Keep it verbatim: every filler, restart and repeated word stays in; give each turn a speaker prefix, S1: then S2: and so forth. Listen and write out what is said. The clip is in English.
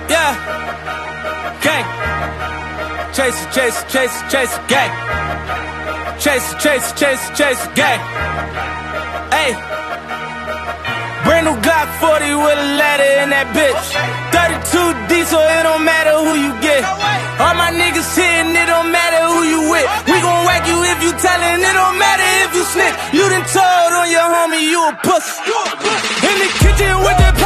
S1: Yeah. Gang. Chase it, chase it, chase it, chase it, gang. Chase it, chase it, chase it, chase it, gang. Hey. Brand new Glock forty with a ladder in that bitch. thirty-two D, so it don't matter who you get. All my niggas hitting, it don't matter who you with. We gon' whack you if you tellin', it don't matter if you snitch. You done told on your homie you a pussy. In the kitchen with the